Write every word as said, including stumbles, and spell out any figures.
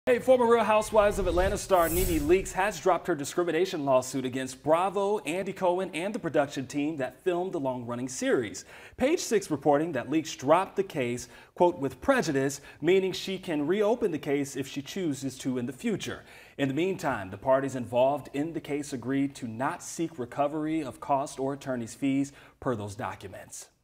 Hey, former Real Housewives of Atlanta star Nene Leakes has dropped her discrimination lawsuit against Bravo, Andy Cohen, and the production team that filmed the long-running series. Page Six reporting that Leakes dropped the case, quote, with prejudice, meaning she can reopen the case if she chooses to in the future. In the meantime, the parties involved in the case agreed to not seek recovery of cost or attorney's fees per those documents.